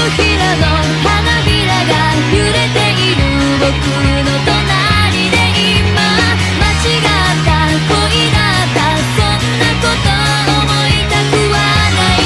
ひらの花びらが揺れている僕の隣で今間違った恋だったそんなこと思いたくはない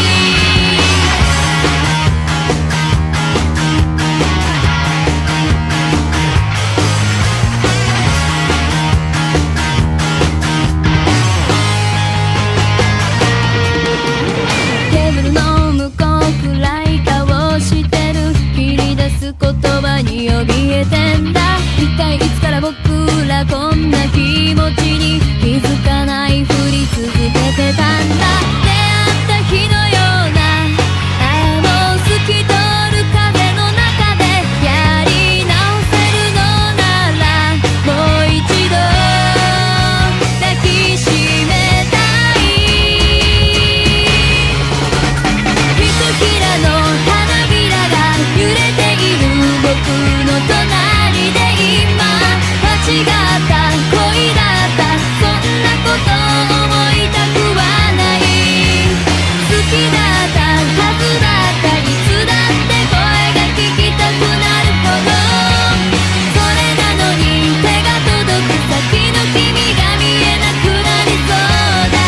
テーブルの向こう暗い顔してる切り出す言葉に怯えてんだ一体いつから僕らこんな気持ちに気づかないふり続けてたんだ出会った日のようなあの透き通る風の中でやり直せるのならもう一度抱きしめたいひとひらの花びらが揺れている僕の隣で今間違った恋だったそんなこと思いたくはない好きだったはずだったいつだって声が聞きたくなるほどそれなのに手が届く先の君が見えなくなりそうだ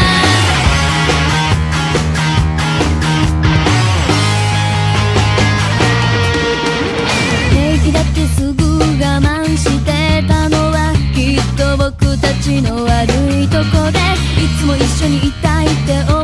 平気だってすぐ我慢してたのはきっと僕たちの悪いとこでいつも一緒にいたいって